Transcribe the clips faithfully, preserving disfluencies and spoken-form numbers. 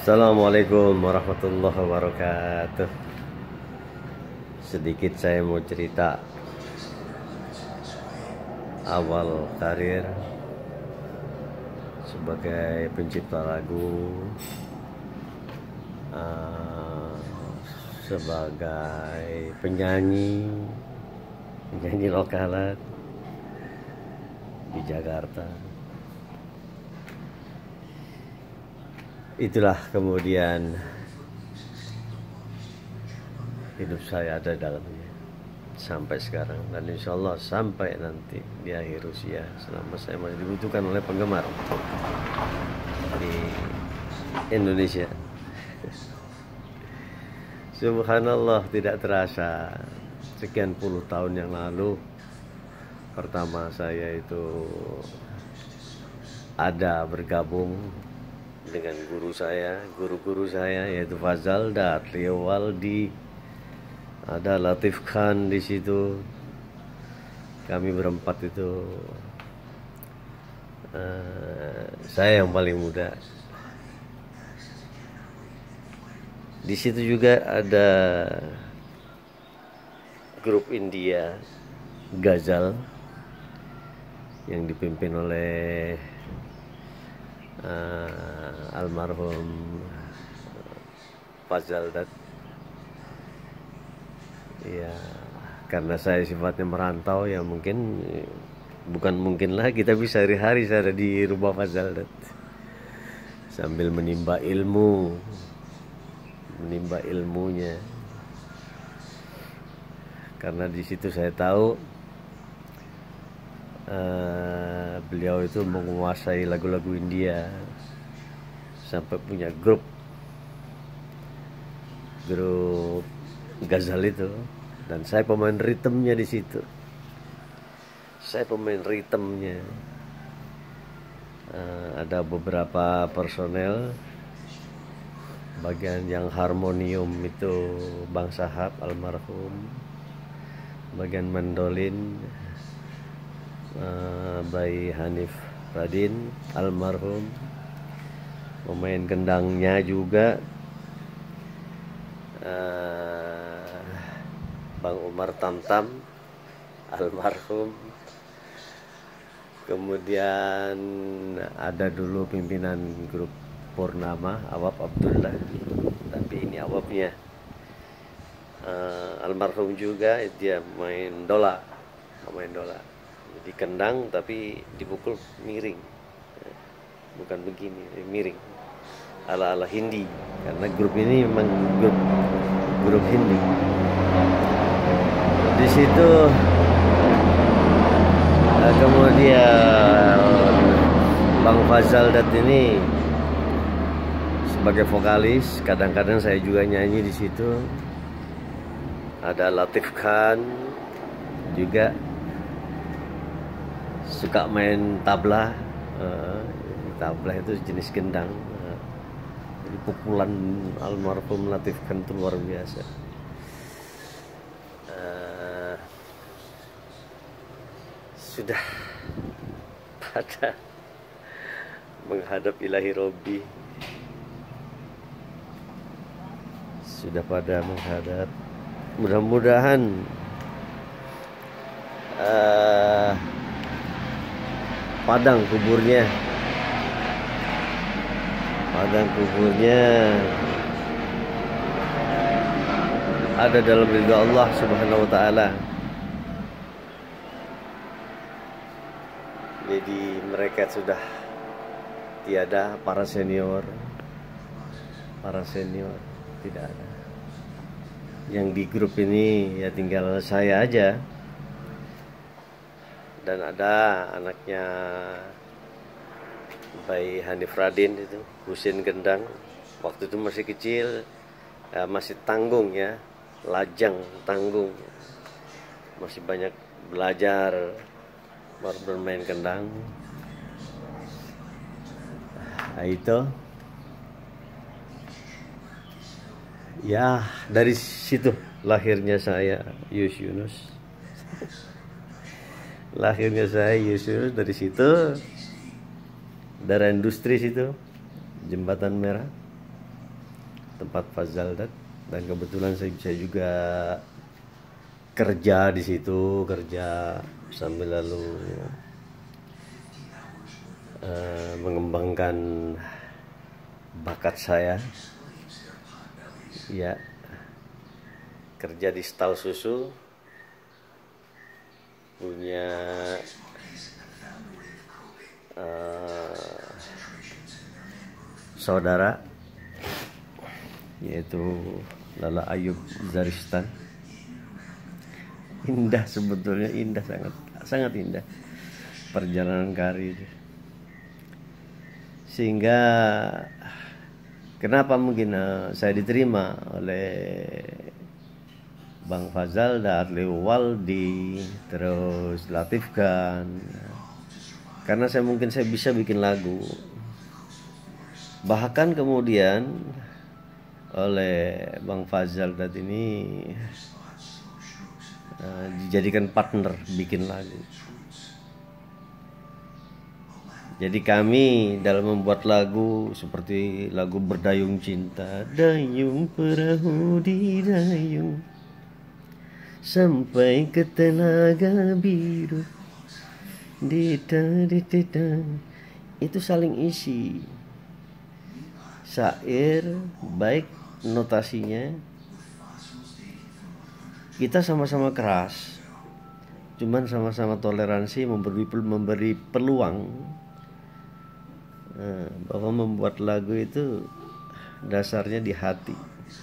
Assalamualaikum warahmatullahi wabarakatuh. Sedikit saya mau cerita awal karir sebagai pencipta lagu, uh, sebagai penyanyi penyanyi lokalan di Jakarta. Itulah kemudian hidup saya ada dalamnya sampai sekarang, dan insya Allah sampai nanti di akhir usia, selama saya masih dibutuhkan oleh penggemar di Indonesia. Subhanallah, tidak terasa sekian puluh tahun yang lalu pertama saya itu ada bergabung dengan guru saya, guru-guru saya yaitu Fazal dan Rio Waldi, ada Latif Khan di situ. Kami berempat itu, uh, saya yang paling muda. Di situ juga ada grup India Ghazal yang dipimpin oleh Uh, almarhum Fazal Dat. Ya, karena saya sifatnya merantau, ya mungkin bukan mungkin lah kita bisa hari-hari saya ada di rumah Fazal Dat sambil menimba ilmu, menimba ilmunya. Karena di situ saya tahu Uh, beliau itu menguasai lagu-lagu India sampai punya grup grup Ghazal itu, dan saya pemain ritmenya di situ. Saya pemain ritmenya. Uh, ada beberapa personel, bagian yang harmonium itu Bang Sahab almarhum, bagian mandolin Uh, Bayi Hanif Radin almarhum, pemain gendangnya juga uh, Bang Umar Tamtam almarhum. Kemudian ada dulu pimpinan grup Purnama Awab Abdullah, tapi ini Awabnya uh, almarhum juga, dia main dola, main dola di kendang tapi dipukul miring, bukan begini, miring ala-ala Hindi, karena grup ini memang grup grup Hindi. Di situ uh, kemudian Bang Fazal Dat ini sebagai vokalis, kadang-kadang saya juga nyanyi di situ. Ada Latif Khan juga suka main tabla. Uh, tabla itu jenis gendang. Uh, jadi pukulan almarhum Latif Khan itu luar biasa. Uh, sudah pada menghadap ilahi Robbi, sudah pada menghadap. Mudah-mudahan uh, padang kuburnya, padang kuburnya ada dalam ridha Allah Subhanahu wa taala. Jadi mereka sudah tiada, para senior, para senior tidak ada. Yang di grup ini ya tinggal saya aja. Dan ada anaknya Bayi Hanif Radin itu, Husin Gendang. Waktu itu masih kecil, ya, masih tanggung ya, lajang, tanggung, masih banyak belajar baru bermain gendang. Nah, itu ya, dari situ lahirnya saya, Yus Yunus. Lahirnya saya Yusuf dari situ, darah industri situ, Jembatan Merah. tempat Fazaldat, dan kebetulan saya, saya juga kerja di situ, kerja sambil lalu uh, mengembangkan bakat saya. Ya, kerja di stal susu, punya uh, saudara yaitu Lala Ayub Zaristan. Indah sebetulnya, indah, sangat sangat indah perjalanan karir. Sehingga kenapa mungkin uh, saya diterima oleh Bang Fazal, Leo Waldi, terus Latif Khan, karena saya mungkin saya bisa bikin lagu. Bahkan kemudian oleh Bang Fazal tadi ini uh, dijadikan partner bikin lagu. Jadi kami dalam membuat lagu seperti lagu Berdayung Cinta, dayung perahu di dayung sampai ke Telaga Biru, dita dita, itu saling isi. Syair baik notasinya, kita sama-sama keras, cuman sama-sama toleransi, memberi memberi peluang bahwa membuat lagu itu dasarnya di hati,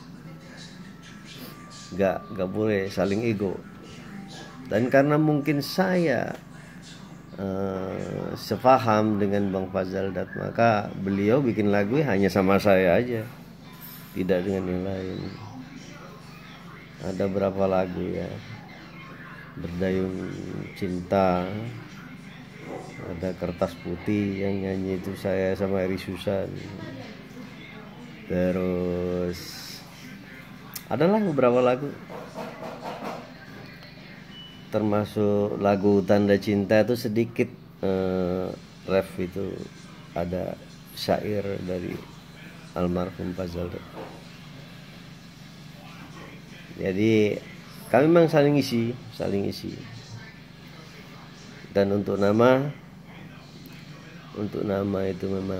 gak, gak boleh saling ego. Dan karena mungkin saya uh, sepaham dengan Bang Fazaldat, maka beliau bikin lagu hanya sama saya aja, tidak dengan yang lain. Ada berapa lagu ya, Berdayung Cinta, ada Kertas Putih yang nyanyi itu saya sama Eri Susan. Terus adalah beberapa lagu, termasuk lagu Tanda Cinta itu sedikit eh, ref itu ada syair dari almarhum Fazaldat. Jadi kami memang saling isi, saling isi. Dan untuk nama, untuk nama itu memang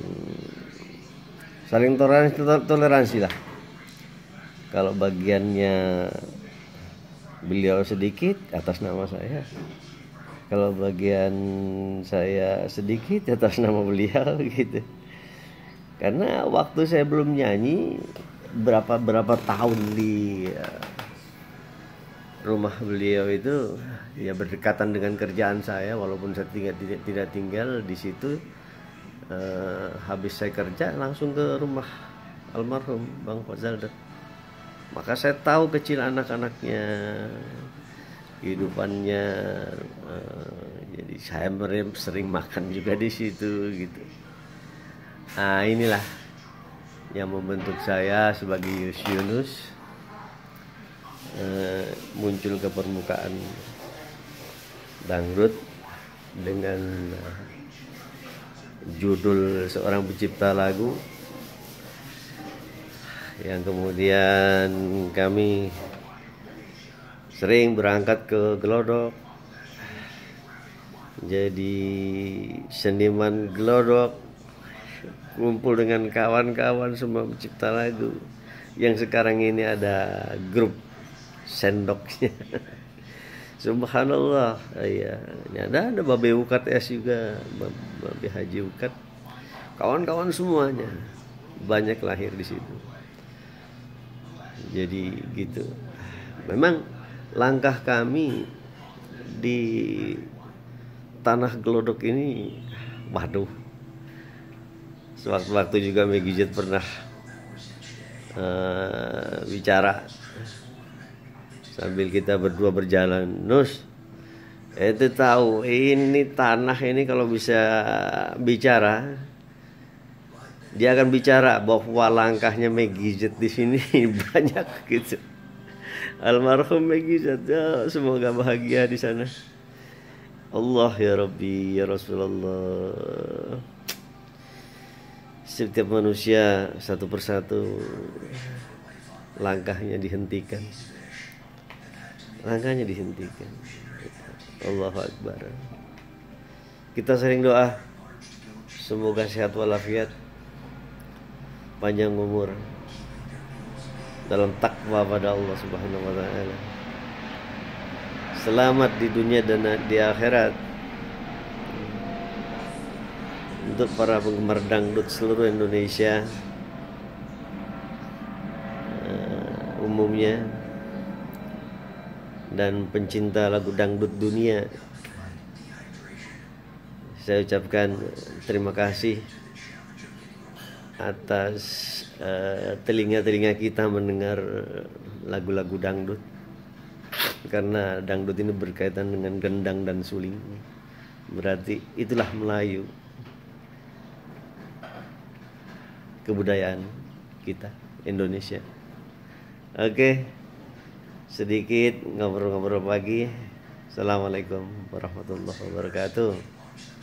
saling toleransi, toleransi lah. Kalau bagiannya beliau sedikit atas nama saya, kalau bagian saya sedikit atas nama beliau gitu. Karena waktu saya belum nyanyi, berapa berapa tahun di rumah beliau itu ya berdekatan dengan kerjaan saya, walaupun saya tinggal, tidak tidak tinggal di situ. Eh, habis saya kerja langsung ke rumah almarhum Bang Fazaldat, maka saya tahu kecil anak-anaknya, kehidupannya. Eh, jadi saya sering makan juga di situ gitu. Nah, inilah yang membentuk saya sebagai Yus Yunus Uh, muncul ke permukaan dangdut dengan uh, judul Seorang Pencipta Lagu, yang kemudian kami sering berangkat ke Glodok, jadi seniman Glodok, kumpul dengan kawan-kawan semua pencipta lagu, yang sekarang ini ada grup Sendoknya. Subhanallah. Iya, ada ada Babe Ukat S juga, Babe Haji Ukat, kawan-kawan semuanya banyak lahir di situ. Jadi gitu. Memang langkah kami di tanah Glodok ini, waduh. Sewaktu-waktu juga Meggy Z pernah uh, bicara sambil kita berdua berjalan, Nus, itu tahu ini tanah ini kalau bisa bicara, dia akan bicara bahwa langkahnya Meggy Z di sini banyak gitu. Almarhum Meggy Z, ya, semoga bahagia di sana. Allah ya Rabbi ya Rasulullah. setiap manusia satu persatu langkahnya dihentikan, langkahnya dihentikan. Allahu Akbar. Kita sering doa, semoga sehat walafiat, panjang umur, dalam takwa pada Allah Subhanahu wa taala. Selamat di dunia dan di akhirat. Untuk para penggemar dangdut seluruh Indonesia uh, umumnya dan pencinta lagu dangdut dunia, saya ucapkan terima kasih atas uh, telinga-telinga kita mendengar lagu-lagu dangdut, karena dangdut ini berkaitan dengan gendang dan suling, berarti itulah Melayu, kebudayaan kita Indonesia. Oke, sedikit ngobrol-ngobrol pagi. Assalamualaikum warahmatullahi wabarakatuh.